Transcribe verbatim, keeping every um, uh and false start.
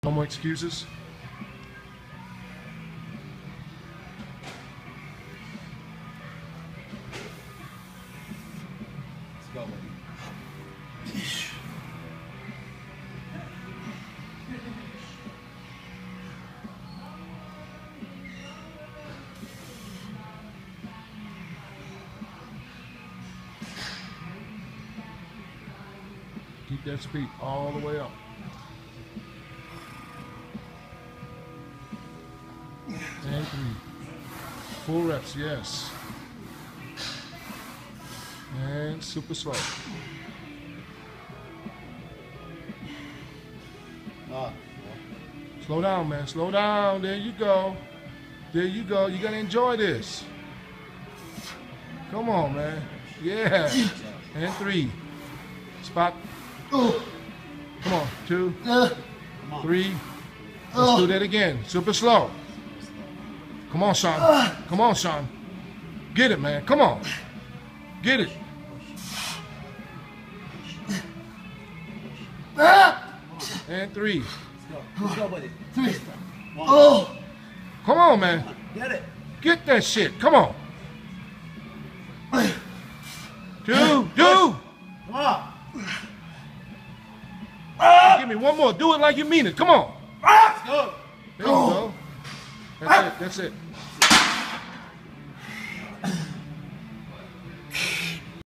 No more excuses. Let's go, buddy. Keep that speed all the way up. And three. Full reps, yes. And super slow. Ah, Slow down, man. Slow down. There you go. There you go. You gotta enjoy this. Come on, man. Yeah. And three. Spot. Come on. Two. Three. Let's do that again. Super slow. Come on, Sean. Come on, Sean. Get it, man. Come on. Get it. And three. let's go, buddy. Three. One. Oh. Come on, man. Get it. Get that shit. Come on. Two. Do. Come on. Give me one more. Do it like you mean it. Come on. Let's go. There you go. That's it. That's it.